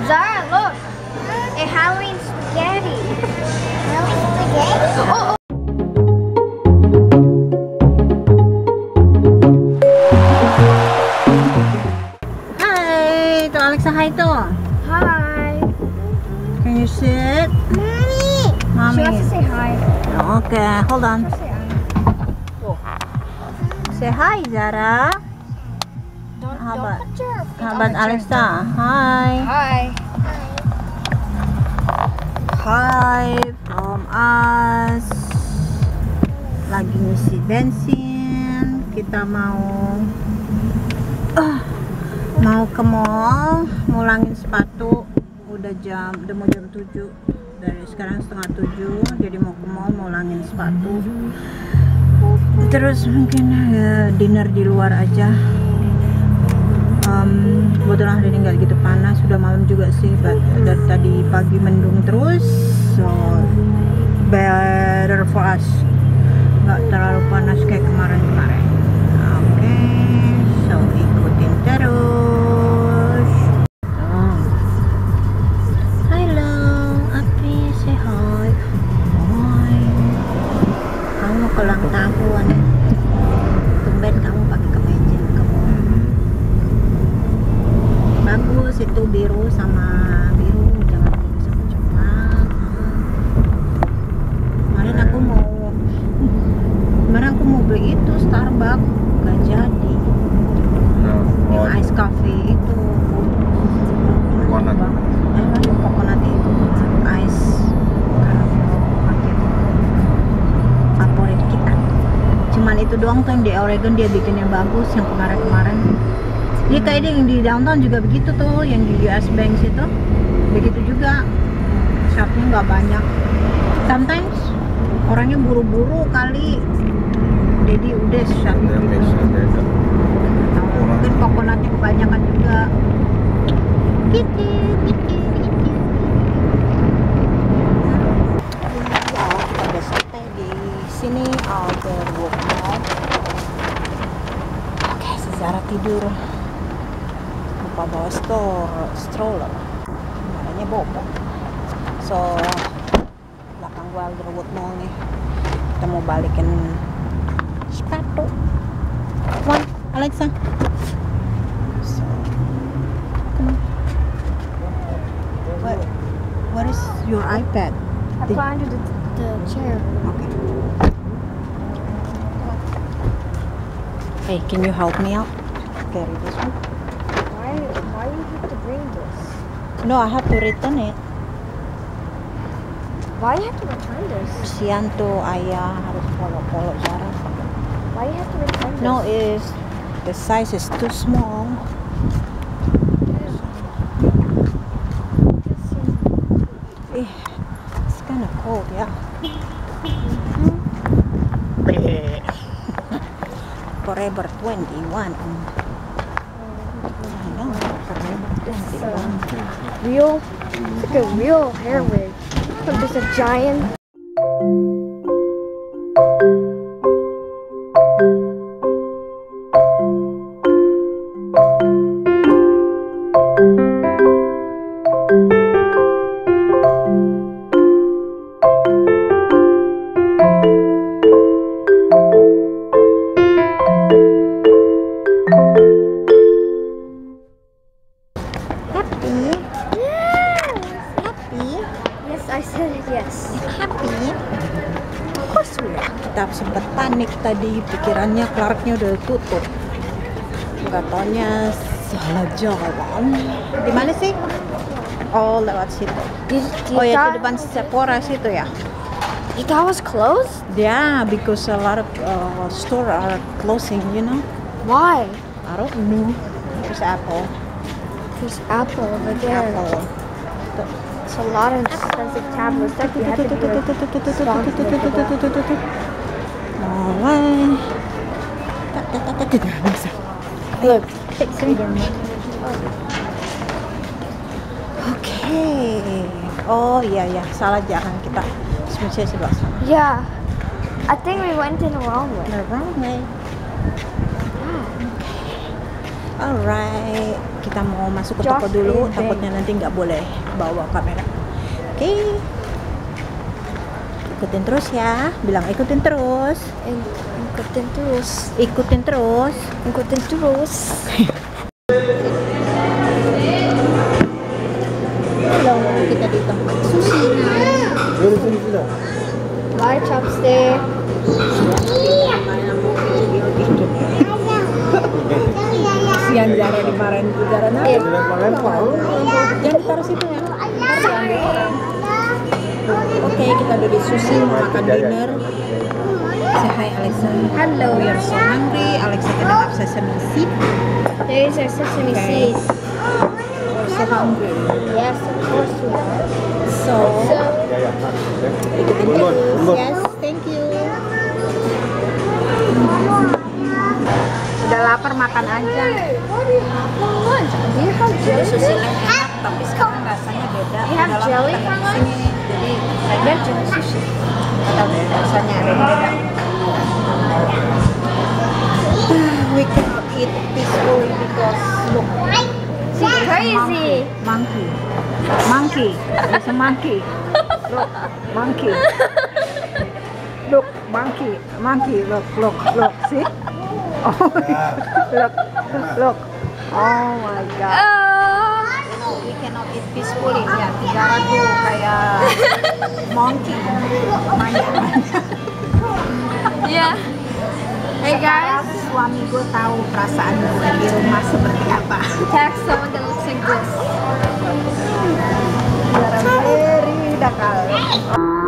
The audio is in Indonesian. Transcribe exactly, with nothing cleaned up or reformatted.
Zara, look. A Halloween spaghetti. Halloween spaghetti? Oh, oh. Hi, to Alexa, hi to. Hi. Can you sit? Mommy. Mommy. She wants to say hi. Okay, hold on. Say hi. Say hi, Zara. Don't, How don't about, put your feet how on about the chair. Alexa? Hi. Hi. Hi from us. Lagi ngisi bensin. Kita mau uh, mau ke mall, ngulangin sepatu. Udah jam, udah mau jam tujuh. Dari sekarang setengah tujuh. Jadi mau ke mall, ngulangin sepatu. Terus mungkin ya, dinner di luar aja. Um, kebetulan hari ini nggak gitu panas, sudah malam juga sih, but dari tadi pagi mendung terus, so better for us, nggak terlalu panas kayak kemarin-kemarin. Oke, okay, so ikutin terus. Oh. Halo, Api, say hi. Hi. Kamu mau ulang tahun? Tumben kamu pakai kemeja kamu. Bagus itu biru sama biru, jangan biru sama coklat. Kemarin aku mau kemarin aku mau beli itu Starbucks, gak jadi. Yang ice coffee itu Coconut. eh kan coconut itu ice caramel favorit kita. Cuman itu doang tuh yang di Oregon dia bikin yang bagus, yang kemarin-kemarin. Dia kayak yang di downtown juga begitu tuh, yang di U S Bank situ begitu juga, shopnya nggak banyak. Sometimes orangnya buru-buru kali, jadi udah shop Dia gitu. mix beda. Mungkin coconutnya kebanyakan juga. Gitu, gitu, gitu. Ya, kita udah sampai di sini, Alderwood Mall. Oke, si Zara tidur. Lupa bawa store, stroller, adanya bobok. So belakang gua Alderwood Mall nih, kita mau balikin sepatu. Come on, Alexa. So come on. What, what is your iPad? I Did- put under the, the chair. Okay. Hey, can you help me out? Carry this one. Why, why do you have to bring this? No, I have to return it. Why do you have to return this? Kesian tuh ayah harus follow-follow Zara. Why do you have to return this? No, is the size is too small. Eh, it's kind of cold, yeah. Forever twenty-one. I know, Forever twenty-one. Real, it's like a real hair wig. Look, there's a giant. Happy? Yes! Happy? Yes, I said yes. Happy? Of course we are. Kita sempat panik tadi, pikirannya Clarknya udah tutup. Gak taunya salah jalan. Di mana sih? Oh, lewat situ. Did, did Oh ya, that, itu depan Sephora situ ya? you thought it was closed? Yeah, because a lot of uh, store are closing, you know? Why? I don't know. There's Apple. There's Apple over there. Apple. It's a lot of expensive tablets that you have to be like, responsible for that. Alright. Look, Oke. Oh iya ya, salah jalan kita. Sebenarnya sebelah sana. yeah. I think we went in the wrong way. The wrong way. Yeah. Alright. kita mau masuk ke Just toko dulu, leaving. takutnya nanti nggak boleh bawa kamera. Oke, ikutin terus ya, bilang ikutin terus, Ik- ikutin terus, ikutin terus. ikutin terus. Hello, kita di tempat sushi. Bye, chopstick. Sian Zara dimarahin Zara nah. Iya. Jangan ditaruh situ ya. Kasihan dia orang. Oke, kita udah di sushi mau makan dinner. Say hi Alexa. Hello. We are so hungry. Alexa can have sesame seed. There is a sesame Okay. seed. We're so hungry. Yes, of course we are. So, So, ikutin terus. Yes, thank you. Udah lapar makan aja. what do you have for lunch? Do you have Dulu jelly? sushi yang enak, tapi sekarang rasanya beda. You have Udah lama jelly kita for nggak kesini, jadi Ada jelly sushi. nggak tahu deh rasanya ada yang beda. We cannot eat peacefully because look, Crazy. monkey, monkey, there's a monkey. Look, monkey. Look, monkey, monkey. Look, look, look. See? Oh, my God. Look, look. Oh my God. Oh. We cannot eat peacefully. Ya, Zara tuh kayak monkey. Manja. Yeah. Hey guys, Suami gue tahu perasaan gue di rumah seperti apa. tag someone that looks like this. Zara very dakal.